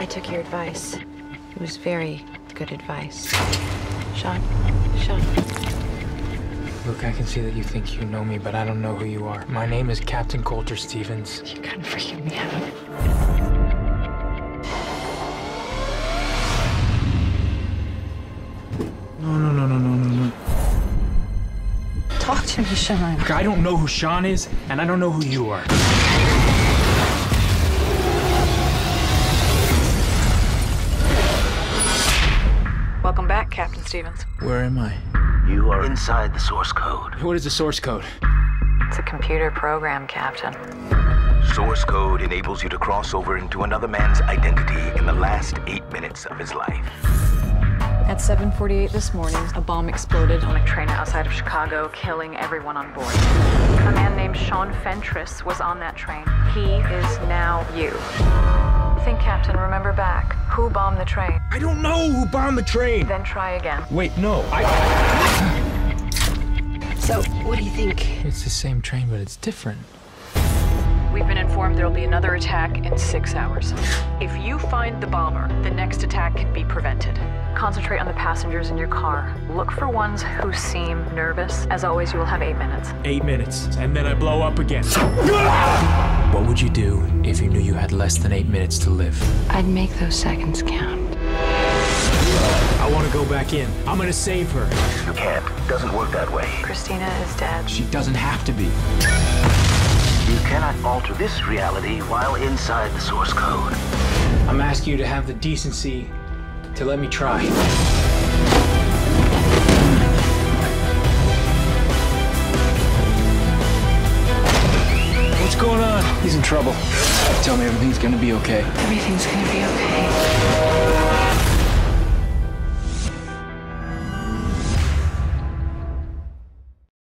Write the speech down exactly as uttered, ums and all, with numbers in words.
took your advice. It was very good advice. Sean, Sean. Look, I can see that you think you know me, but I don't know who you are. My name is Captain Colter Stevens. You're kind of freaking me out. No, no, no, no, no, no, no. Talk to me, Sean. Look, I don't know who Sean is, and I don't know who you are. Welcome back, Captain Stevens. Where am I? You are inside the source code. What is the source code? It's a computer program, Captain. Source code enables you to cross over into another man's identity in the last eight minutes of his life. At seven forty-eight this morning, a bomb exploded on a train outside of Chicago, killing everyone on board. A man named Sean Fentress was on that train. He is now you. Think, Captain, remember back. Who bombed the train? I don't know who bombed the train! Then try again. Wait, no, I... So, what do you think? It's the same train, but it's different. We've been informed there'll be another attack in six hours. If you find the bomber, the next attack can be prevented. Concentrate on the passengers in your car. Look for ones who seem nervous. As always, you will have eight minutes. Eight minutes, and then I blow up again. What would you do if you knew you had less than eight minutes to live? I'd make those seconds count. I want to go back in. I'm gonna save her. You can't. Doesn't work that way. Christina is dead. She doesn't have to be. You cannot alter this reality while inside the source code. I'm asking you to have the decency to let me try. What's going on? He's in trouble. Tell me everything's gonna be okay. Everything's gonna be okay.